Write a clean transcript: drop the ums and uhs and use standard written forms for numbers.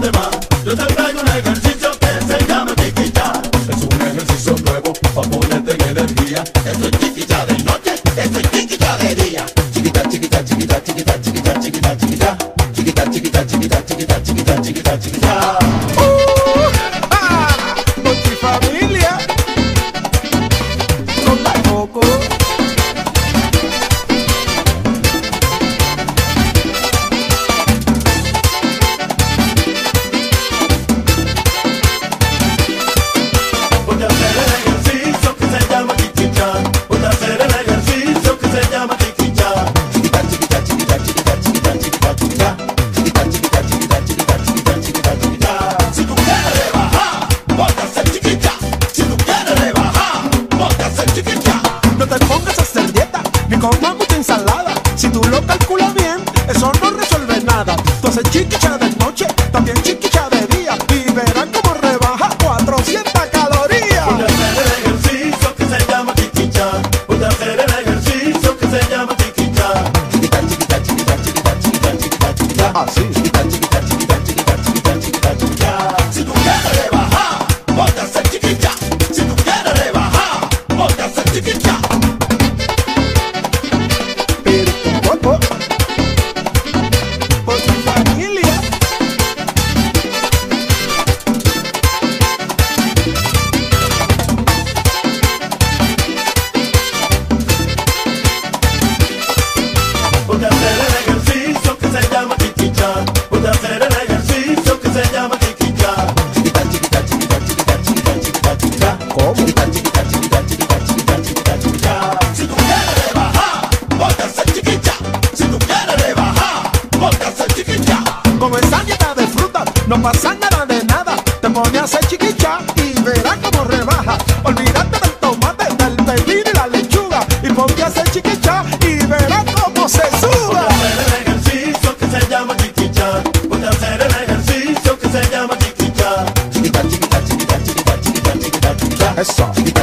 demás. Yo te traigo un ejercicio que se llama chiquita. Es un ejercicio nuevo para ponerte en energía. Esto es chiquita de noche, esto es chiquita de día. Chiquita, chiquita, chiquita, chiquita, chiquita, chiquita, chiquita. Chiquita, chiquita, chiquita, chiquita, chiquita, chiquita, chiquita. Multifamilia. Con la Coco. Voy a hacer el ejercicio que se llama chiquita. Voy a hacer el ejercicio que se llama chiquita. Chiquita, chiquita, chiquita, chiquita, chiquita, chiquita, chiquita. Chiquita, chiquita, chiquita, chiquita, chiquita, chiquita, chiquita. Si tú quieres rebajar, ponte a ser chiquita. Si tú quieres rebajar, ponte a ser chiquita. No te pongas a hacer dieta, ni comas mucha ensalada. Si tú lo calculas bien, eso no resuelve nada. Tú haces chiquicha de noche, también chiquicha de día, y verás cómo rebaja 400 calorías. Voy a hacer el ejercicio que se llama chiquita. Voy a hacer el ejercicio que se llama chiquita. Chiquita, chiquita, chiquita, chiquita, chiquita, chiquita, chiquita. Así. Chiquita, chiquita, chiquita, chiquita, chiquita, chiquita, chiquita. Si tú quieres rebajar, ponte a ser chiquita. Si tú quieres rebajar, ponte a ser chiquita. Pero tu cuerpo, por tu familia. Voy a hacer el ejercicio que se llama chiquita. Voy a hacer el ejercicio que se llama chiquita. Chiquita, chiquita, chiquita, chiquita, chiquita, chiquita, chiquita. ¿Cómo? Chiquita, chiquita, chiquita, chiquita, chiquita, chiquita, chiquita. Si tú quieres rebajar, ponte a ser chiquita. Si tú quieres rebajar, ponte a ser chiquita. Con esa dieta de frutas no pasa nada de nada. Te pones a hacer chiquicha y verás cómo rebaja. Olvídate del tomate, del pepino y la lechuga, y ponte a hacer chiquicha y verás cómo se Voy suba. a hacer el ejercicio que se llama chiquita. Voy a hacer el ejercicio que se llama chiquita. Chiquita, chiquita, chiquita, chiquita, chiquita, chiquita, chiquita. Eso. Chiquita,